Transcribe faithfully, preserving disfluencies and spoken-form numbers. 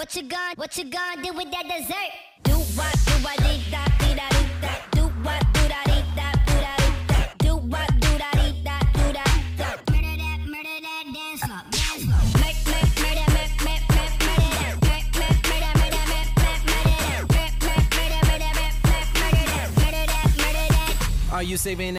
What you gonna, what you gonna do with that dessert? Do what, do what, dee da, dee da, dee da. Do what, do da, dee da, do da, dee da. Do what, do da, dee da, do da, da. Murder that, murder that, dance floor, dance floor. Make, make, murder, make, make, make, murder that. Make, make, murder, murder, make, make, murder that. Make, make, murder, murder, make, make, murder that. Murder that, murder that. Are you saving